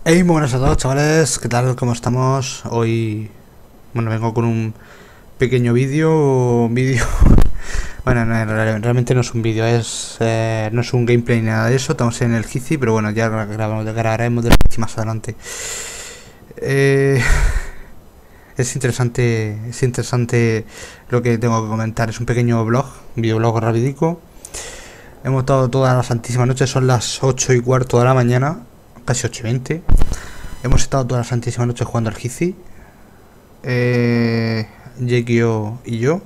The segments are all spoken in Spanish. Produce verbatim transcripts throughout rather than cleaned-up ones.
Hey, muy buenas a todos, chavales, ¿qué tal? ¿Cómo estamos? Hoy, bueno, vengo con un pequeño vídeo, un vídeo, bueno, no, realmente no es un vídeo, es, eh, no es un gameplay ni nada de eso, estamos en el Gizi, pero bueno, ya grabamos, grabaremos del Gizi más adelante. Eh, es interesante, es interesante lo que tengo que comentar, es un pequeño blog, un videoblog rapidico. Hemos estado toda la santísima noche, son las ocho y cuarto de la mañana, casi ocho y veinte. Hemos estado toda la santísima noche jugando al Gizi, eh, Jekio y yo.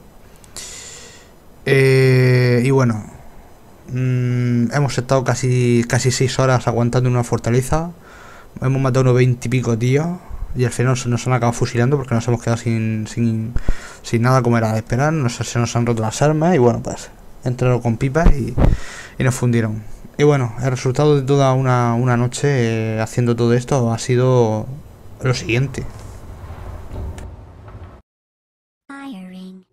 Eh, y bueno, mmm, hemos estado casi casi seis horas aguantando una fortaleza. Hemos matado unos veinte y pico tíos. Y al final nos han acabado fusilando porque nos hemos quedado sin, sin, sin nada como era de esperar. Nos, se nos han roto las armas y bueno, pues entraron con pipas y, y nos fundieron. Y bueno, el resultado de toda una, una noche eh, haciendo todo esto ha sido lo siguiente. Firing.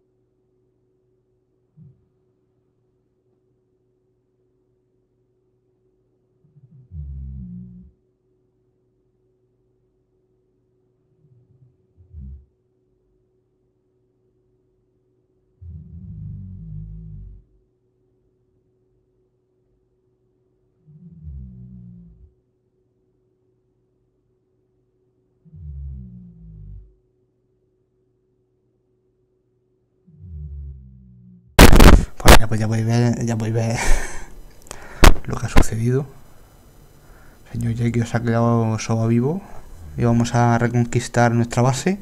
Pues ya, pues ya podéis ver, ya podéis ver lo que ha sucedido. El señor Jekio se ha quedado solo vivo y vamos a reconquistar nuestra base.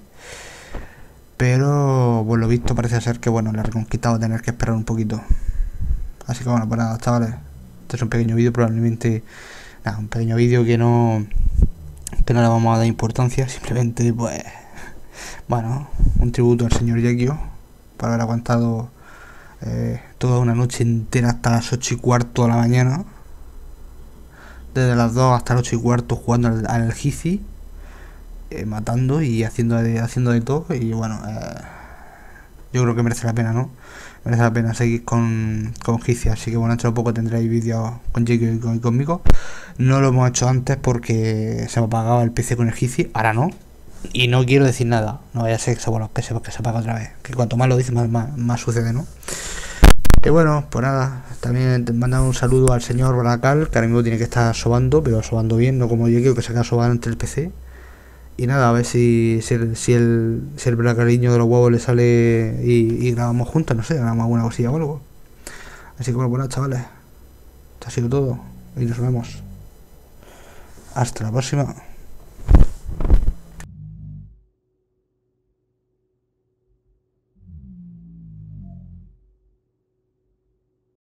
Pero por lo visto parece ser que bueno, la reconquista va a tener que esperar un poquito. Así que bueno, pues nada, chavales. Este es un pequeño vídeo, probablemente. Nada, un pequeño vídeo que no. Que no le vamos a dar importancia. Simplemente pues. Bueno, un tributo al señor Jekio. Por haber aguantado eh, toda una noche entera hasta las ocho y cuarto de la mañana. Desde las dos hasta las ocho y cuarto jugando al, al Gizi. Eh, matando y haciendo de, haciendo de todo. Y bueno, eh, yo creo que merece la pena, ¿no? Merece la pena seguir con, con Gizi. Así que bueno, dentro de poco tendréis vídeos con Jekio y, con, y conmigo. No lo hemos hecho antes porque se me apagaba el P C con el Gizi. Ahora no. Y no quiero decir nada. No vaya a ser que se, bueno, que se, que se apaga otra vez. Que cuanto más lo dice, más, más, más sucede, ¿no? Y bueno, pues nada. También te mandan un saludo al señor Baracal, que ahora mismo tiene que estar sobando, pero sobando bien, no como Jekio que se queda sobando entre el P C. Y nada, a ver si, si, el, si el, si el bracariño de los huevos le sale y, y grabamos juntos, no sé, grabamos alguna cosilla o algo. Así que bueno, bueno, chavales, esto ha sido todo y nos vemos. Hasta la próxima.